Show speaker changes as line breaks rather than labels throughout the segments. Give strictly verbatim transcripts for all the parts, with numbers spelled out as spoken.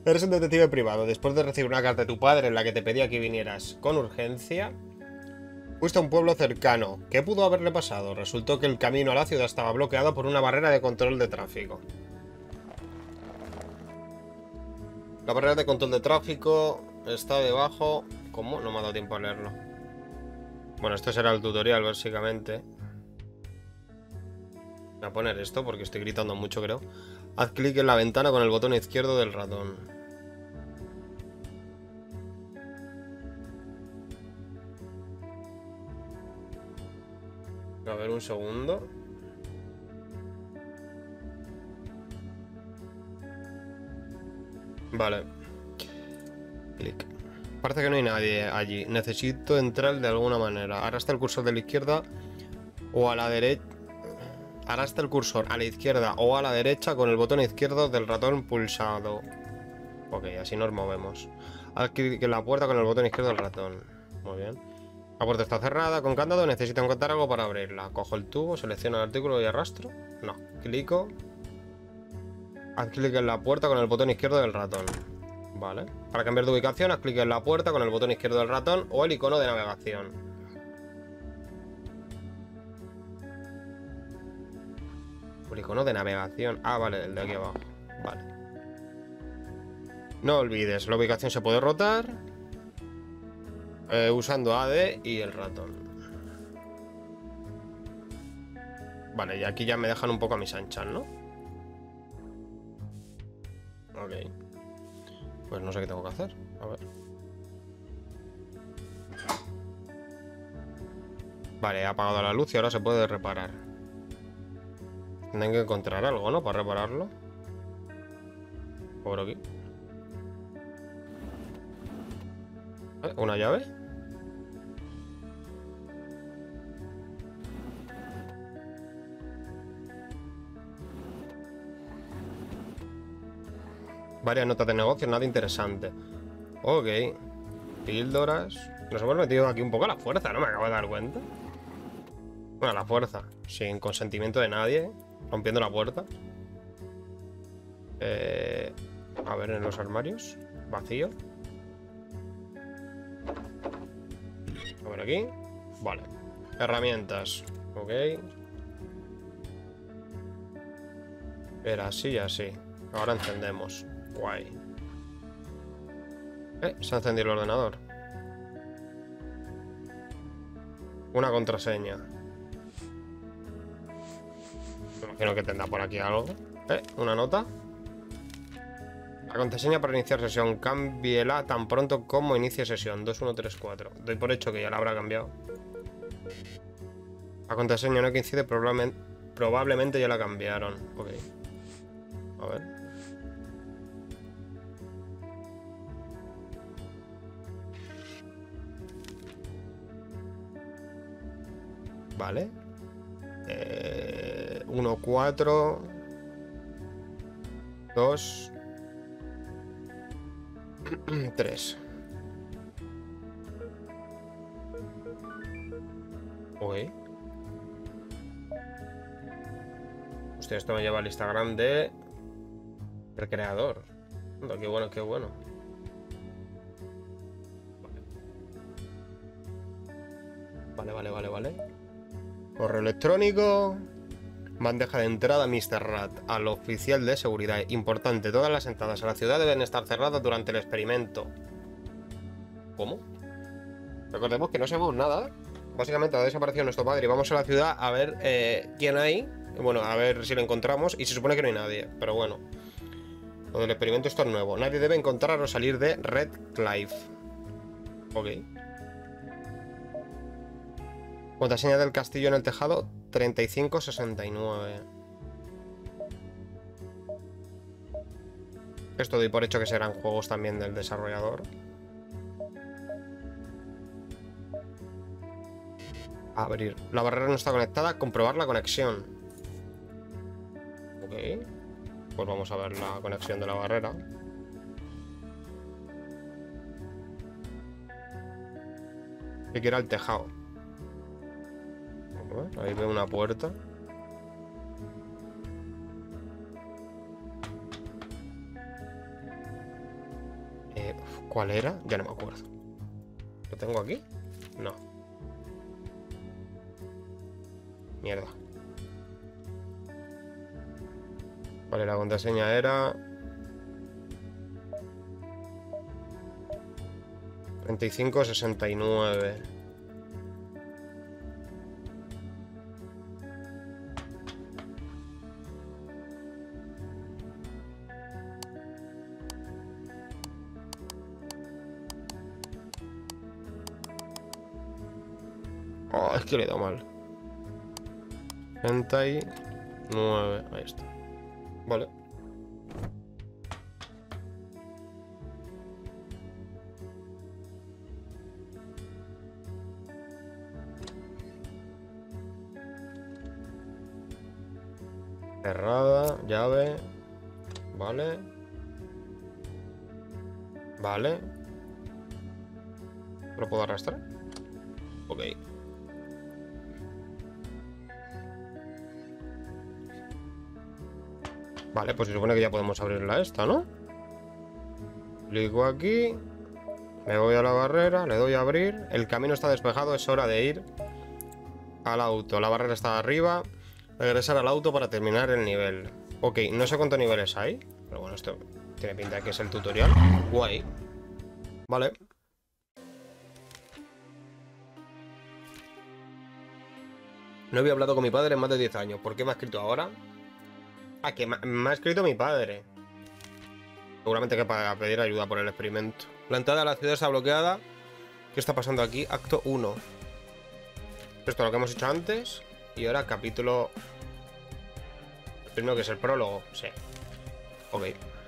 Eres un detective privado. Después de recibir una carta de tu padre en la que te pedía que vinieras con urgencia, fuiste a un pueblo cercano. ¿Qué pudo haberle pasado? Resultó que el camino a la ciudad estaba bloqueado por una barrera de control de tráfico. La barrera de control de tráfico está debajo... ¿Cómo? No me ha dado tiempo a leerlo. Bueno, esto será el tutorial, básicamente. Voy a poner esto porque estoy gritando mucho, creo. Haz clic en la ventana con el botón izquierdo del ratón. A ver, un segundo. Vale. Clic. Parece que no hay nadie allí. Necesito entrar de alguna manera. Arrastra el cursor de la izquierda o a la derecha. Arrastra el cursor a la izquierda o a la derecha con el botón izquierdo del ratón pulsado. Ok, así nos movemos. Haz clic en la puerta con el botón izquierdo del ratón. Muy bien. La puerta está cerrada con candado. Necesito encontrar algo para abrirla. Cojo el tubo, selecciono el artículo y arrastro. No. Clico. Haz clic en la puerta con el botón izquierdo del ratón. Vale. Para cambiar de ubicación, haz clic en la puerta con el botón izquierdo del ratón o el icono de navegación. El icono de navegación. Ah, vale, el de aquí abajo. Vale. No olvides, la ubicación se puede rotar eh, usando A D y el ratón. Vale, y aquí ya me dejan un poco a mis anchas, ¿no? Ok. Pues no sé qué tengo que hacer. A ver. Vale, he apagado la luz y ahora se puede reparar. Tendré que encontrar algo, ¿no? Para repararlo. Por aquí. ¿Eh? ¿Una llave? Varias notas de negocio, nada interesante. Ok. Píldoras. Nos hemos metido aquí un poco a la fuerza, ¿no? Me acabo de dar cuenta. Bueno, a la fuerza. Sin consentimiento de nadie. Rompiendo la puerta. Eh, a ver, en los armarios. Vacío. A ver aquí. Vale. Herramientas. Ok. Era así y así. Ahora encendemos. Guay. Eh, se ha encendido el ordenador. Una contraseña. Me imagino que tendrá por aquí algo. Eh, una nota. La contraseña para iniciar sesión. Cámbiela tan pronto como inicie sesión. dos uno tres cuatro. Doy por hecho que ya la habrá cambiado. La contraseña no coincide. Probablemente, probablemente ya la cambiaron. Ok. A ver. Vale. Eh, uno, cuatro. dos. tres. Ok. Hostia, esto me lleva al Instagram de... el creador. Anda, qué bueno, qué bueno. Vale, vale, vale, vale. Correo electrónico. Bandeja de entrada mister Rat. Al oficial de seguridad. Importante, todas las entradas a la ciudad deben estar cerradas durante el experimento. ¿Cómo? Recordemos que no sabemos nada. Básicamente ha desaparecido nuestro padre y vamos a la ciudad a ver eh, quién hay. Bueno, a ver si lo encontramos. Y se supone que no hay nadie, pero bueno. Lo del experimento esto es nuevo. Nadie debe encontrar o salir de Redcliffe. Ok. Contraseña del castillo en el tejado treinta y cinco sesenta y nueve. Esto doy por hecho que serán juegos también del desarrollador. Abrir. La barrera no está conectada. Comprobar la conexión. Ok. Pues vamos a ver la conexión de la barrera. Que quiera el tejado. Ahí veo una puerta. Eh, ¿Cuál era? Ya no me acuerdo. ¿Lo tengo aquí? No. Mierda. Vale, la contraseña era... treinta y cinco sesenta y nueve. Oh, es que le he dado mal. treinta y nueve. Ahí está. Vale. Cerrada, llave. Vale. Vale. ¿Lo puedo arrastrar? Ok. Vale, pues se supone que ya podemos abrirla esta, ¿no? Clico aquí. Me voy a la barrera, le doy a abrir. El camino está despejado, es hora de ir al auto. La barrera está arriba. Regresar al auto para terminar el nivel. Ok, no sé cuántos niveles hay, pero bueno, esto tiene pinta de que es el tutorial. Guay. Vale. No había hablado con mi padre en más de diez años. ¿Por qué me ha escrito ahora? Ah, que me ha escrito mi padre. Seguramente que para pedir ayuda por el experimento. La entrada a la ciudad está bloqueada. ¿Qué está pasando aquí? Acto uno. Esto es lo que hemos hecho antes. Y ahora capítulo... El primero, que es el prólogo. Sí. Ok.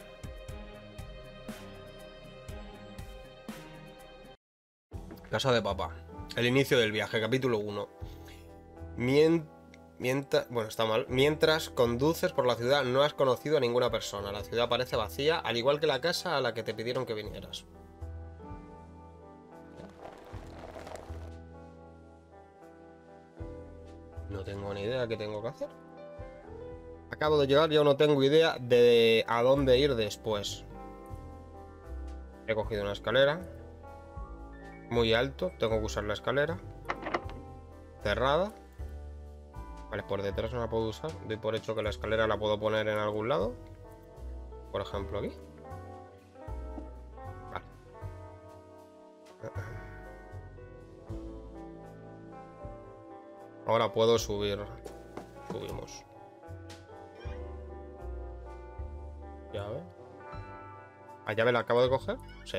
Casa de papá. El inicio del viaje, capítulo uno. Mien... Mientras... Bueno, está mal. Mientras conduces por la ciudad no has conocido a ninguna persona. La ciudad parece vacía, al igual que la casa a la que te pidieron que vinieras. No tengo ni idea qué tengo que hacer. Acabo de llegar, yo no tengo idea de a dónde ir después. He cogido una escalera. Muy alto, tengo que usar la escalera. Cerrada. Vale, por detrás no la puedo usar. Doy por hecho que la escalera la puedo poner en algún lado. Por ejemplo aquí. Vale. Ahora puedo subir. Subimos. Llave. ¿La llave la acabo de coger? Sí.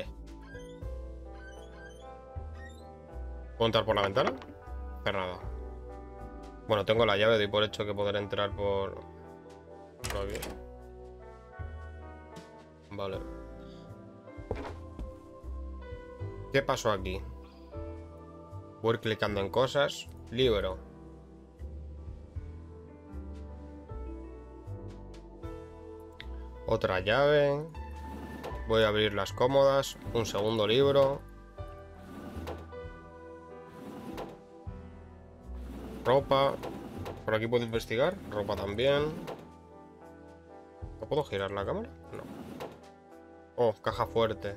¿Puedo entrar por la ventana? Cerrada. Bueno, tengo la llave, doy por hecho que poder entrar por... por aquí. Vale. ¿Qué pasó aquí? Voy a ir clicando en cosas. Libro. Otra llave. Voy a abrir las cómodas. Un segundo libro. Ropa. Por aquí puedo investigar. Ropa también. ¿No puedo girar la cámara? No. Oh, caja fuerte.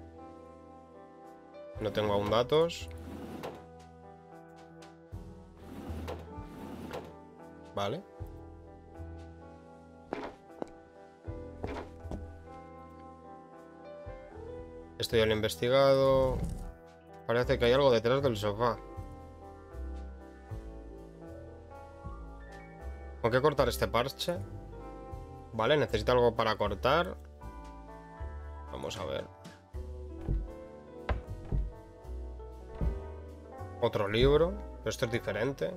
No tengo aún datos. Vale. Esto ya lo he investigado. Parece que hay algo detrás del sofá. ¿Con qué cortar este parche? Vale, necesito algo para cortar. Vamos a ver. Otro libro. Pero esto es diferente.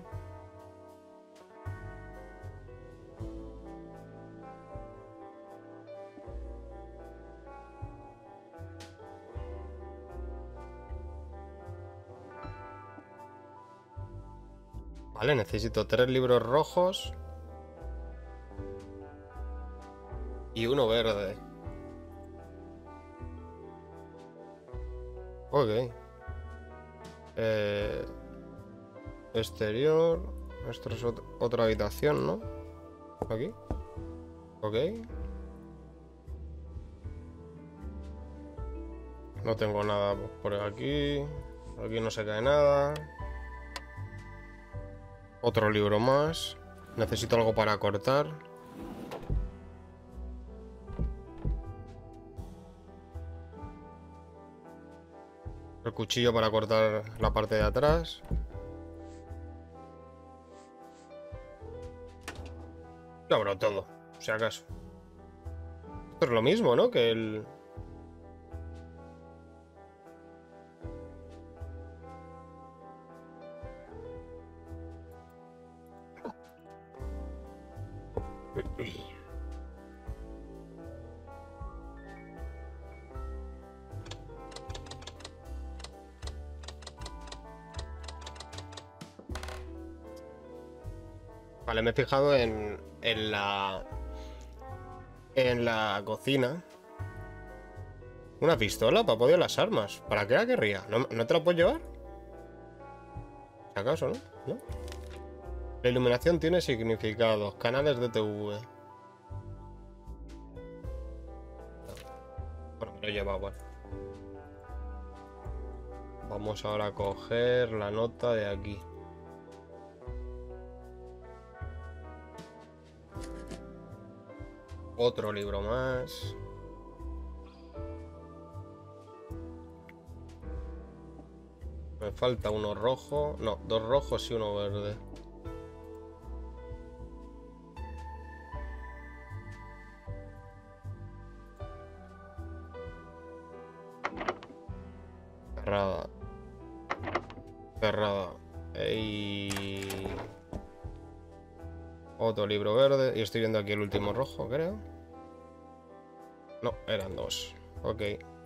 Vale, necesito tres libros rojos. Y uno verde. Ok. Eh, exterior. Esto es ot- otra habitación, ¿no? Aquí. Ok. No tengo nada por aquí. Por aquí no se cae nada. Otro libro más. Necesito algo para cortar. El cuchillo para cortar la parte de atrás. Yo abro todo, si acaso. Esto es lo mismo, ¿no? Que el... Vale, me he fijado en, en la... En la cocina. Una pistola para poder las armas. ¿Para qué la querría? ¿No, ¿no te la puedes llevar? Si acaso, ¿no? ¿No? La iluminación tiene significados. Canales de T V. Bueno, me lo lleva, bueno. Vamos ahora a coger la nota de aquí. Otro libro más. Me falta uno rojo. No, dos rojos y uno verde. Cerrada. Cerrada. Y... Otro libro verde. Y estoy viendo aquí el último rojo, creo. No, eran dos. Ok.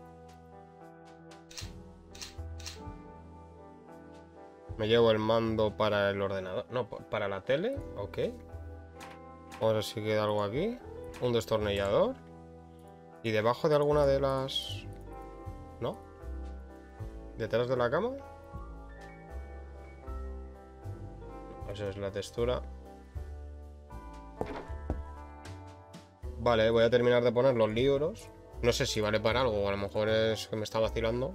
Me llevo el mando para el ordenador. No, para la tele. Ok. Vamos a ver si queda algo aquí. Un destornillador. Y debajo de alguna de las... ¿No? ¿Detrás de la cama? Esa es la textura. Vale, voy a terminar de poner los libros. No sé si vale para algo, o a lo mejor es que me está vacilando.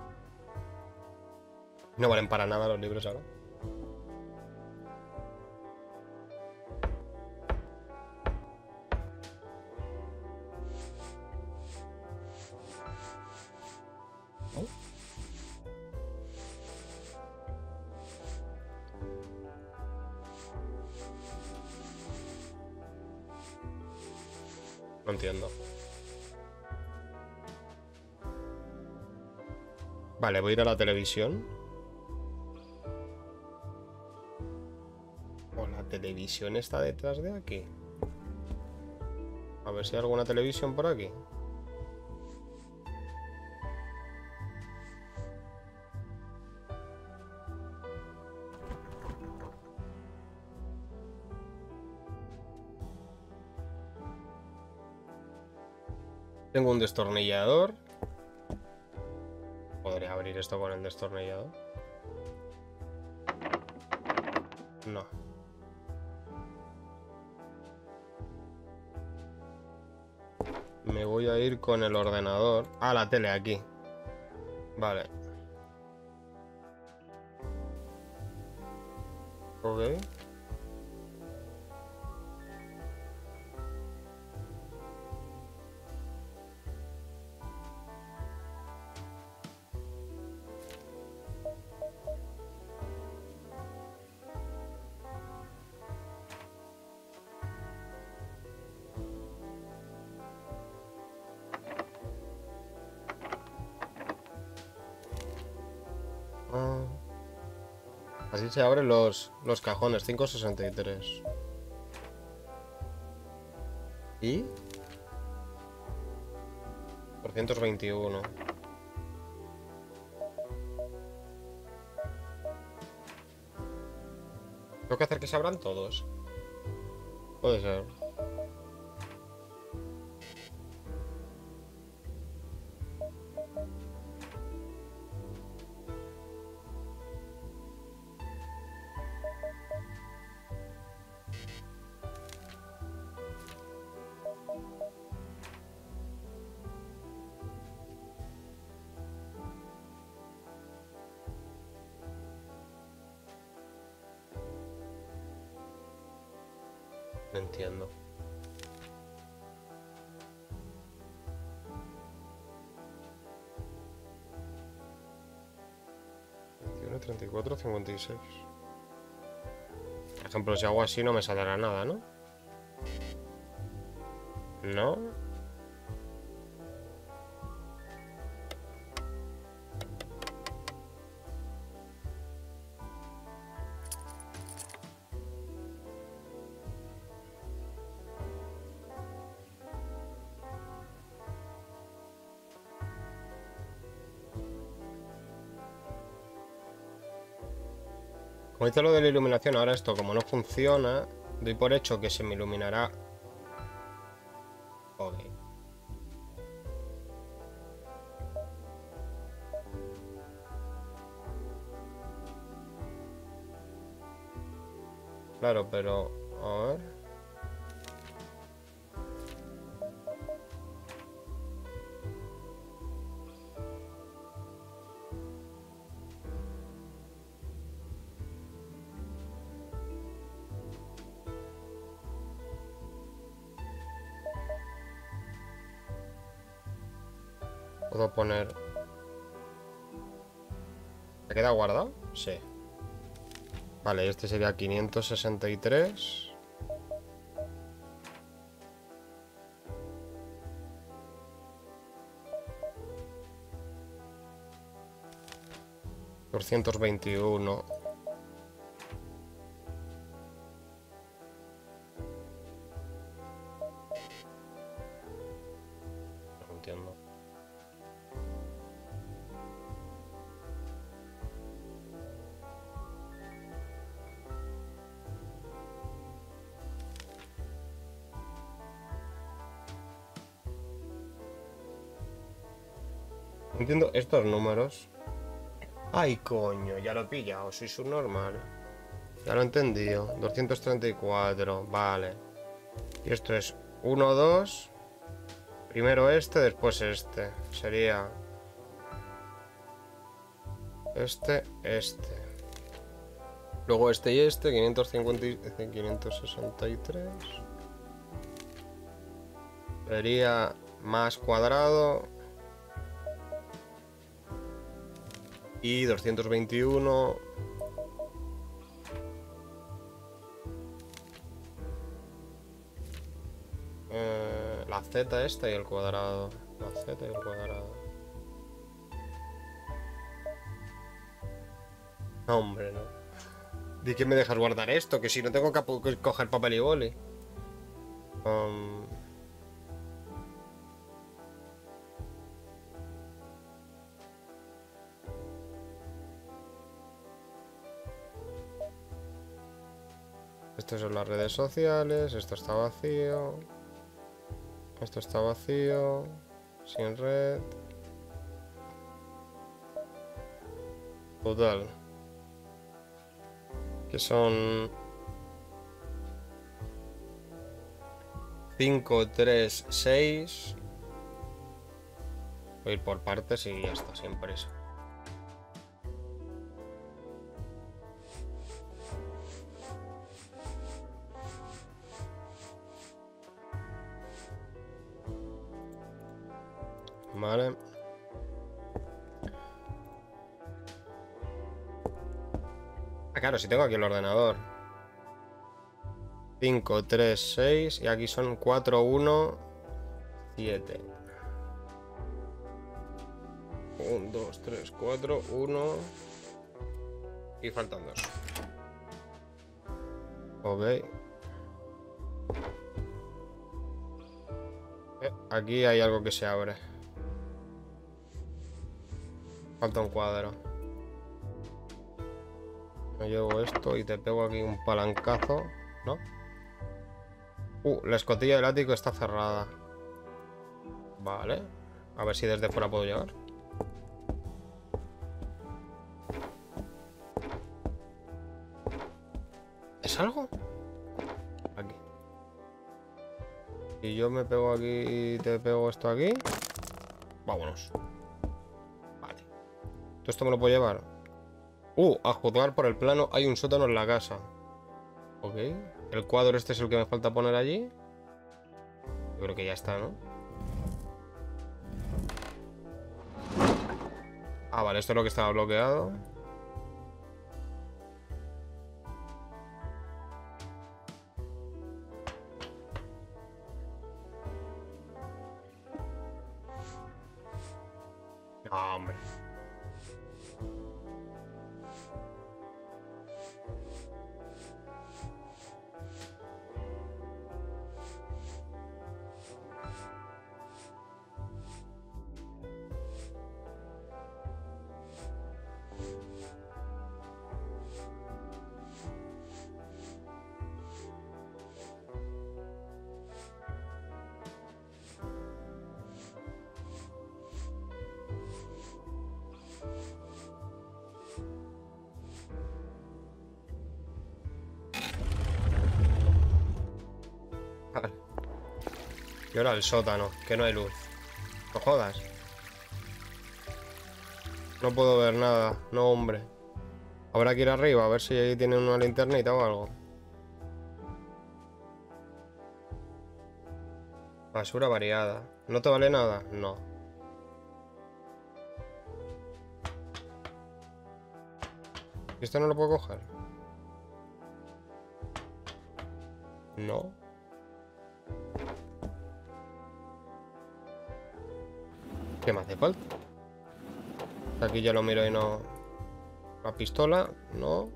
No valen para nada los libros ahora. ¿No? No entiendo. Vale, voy a ir a la televisión. O la televisión está detrás de aquí. A ver si hay alguna televisión por aquí. Tengo un destornillador. ¿Podría abrir esto con el destornillador? No. Me voy a ir con el ordenador. Ah, la tele aquí. Vale. Ok. Ah. Así se abren los, los cajones. cinco sesenta y tres. ¿Y? trescientos veintiuno. Tengo que hacer que se abran todos. Puede ser. No entiendo. veintiuno, treinta y cuatro, cincuenta y seis. Por ejemplo, si hago así no me saldrá nada, ¿no? No. Como dice lo de la iluminación, ahora esto como no funciona, doy por hecho que se me iluminará. Ok. Claro, pero... A ver... Puedo poner... ¿Se queda guardado? Sí. Vale, este sería quinientos sesenta y tres. doscientos veintiuno. No entiendo. No entiendo estos números. Ay, coño, ya lo he pillado, soy subnormal. Ya lo he entendido. doscientos treinta y cuatro, vale. Y esto es uno, dos. Primero este, después este. Sería... Este, este. Luego este y este, quinientos cincuenta y... quinientos sesenta y tres. Sería más cuadrado. Y doscientos veintiuno. Eh, la Z esta y el cuadrado. La Z y el cuadrado. No, hombre, no. ¿De qué me dejas guardar esto? Que si no tengo que coger papel y boli. Um... Estas son las redes sociales. Esto está vacío. Esto está vacío. Sin red. Total. Que son... cinco, tres, seis. Voy a ir por partes y ya está, sin prisa. Vale. Ah, claro, si tengo aquí el ordenador. cinco, tres, seis. Y aquí son cuatro, uno, siete. uno, dos, tres, cuatro, uno. Y faltan dos. Ok. Eh, aquí hay algo que se abre. Falta un cuadro. Me llevo esto y te pego aquí un palancazo, ¿no? Uh, la escotilla del ático está cerrada. Vale. A ver si desde fuera puedo llegar. ¿Es algo? Aquí. Y yo me pego aquí y te pego esto aquí. Vámonos. Vale. ¿Todo esto me lo puedo llevar? Uh, a juzgar por el plano hay un sótano en la casa. Ok. El cuadro este es el que me falta poner allí. Yo creo que ya está, ¿no? Ah, vale, esto es lo que estaba bloqueado. No, hombre. Vale. Y ahora el sótano, que no hay luz. No jodas. No puedo ver nada. No, hombre. Habrá que ir arriba a ver si ahí tiene una linternita o algo. Basura variada. ¿No te vale nada? No. ¿Esto no lo puedo coger? No. ¿Qué me hace falta? Aquí ya lo miro y no... La pistola, no.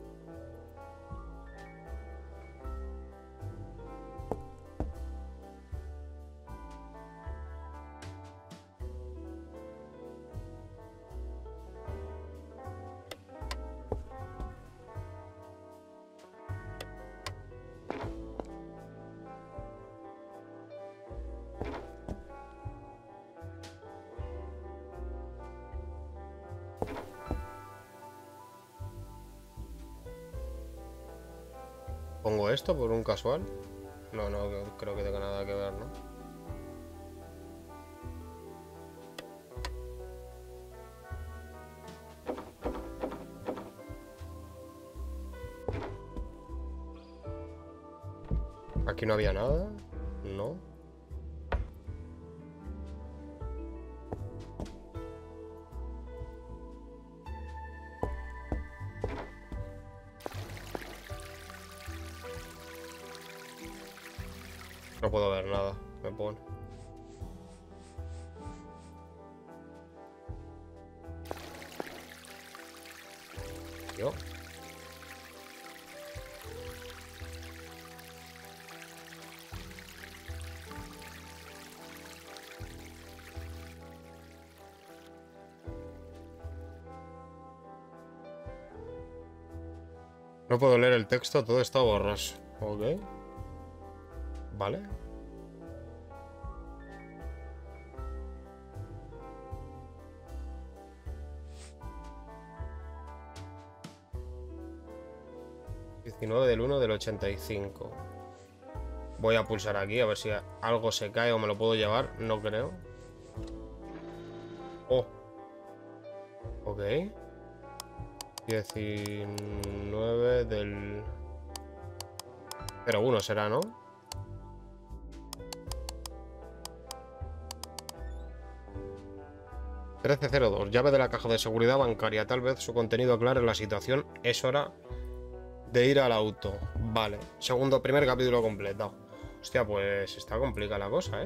¿Pongo esto por un casual? No, no creo que tenga nada que ver, ¿no? Aquí no había nada. No. No puedo ver nada, me pone. Yo. No puedo leer el texto, todo está borroso. Ok. Vale. diecinueve del uno del ochenta y cinco. Voy a pulsar aquí a ver si algo se cae o me lo puedo llevar. No creo. Oh. Ok. diecinueve del... cero uno será, ¿no? trece cero dos. Llave de la caja de seguridad bancaria. Tal vez su contenido aclare la situación. Es hora de ir al auto. Vale. Segundo, primer capítulo completado. Hostia, pues está complicada la cosa, ¿eh?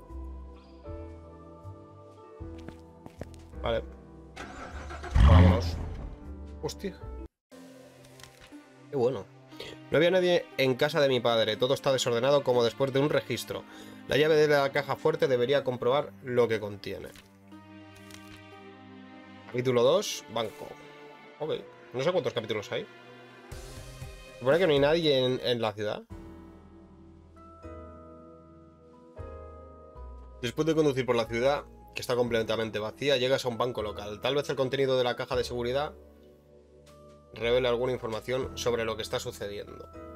Vale. Vámonos. Hostia. Qué bueno. No había nadie en casa de mi padre. Todo está desordenado como después de un registro. La llave de la caja fuerte debería comprobar lo que contiene. Capítulo dos, banco. Ok. No sé cuántos capítulos hay. ¿Supone que no hay nadie en, en la ciudad? Después de conducir por la ciudad, que está completamente vacía, llegas a un banco local. Tal vez el contenido de la caja de seguridad revele alguna información sobre lo que está sucediendo.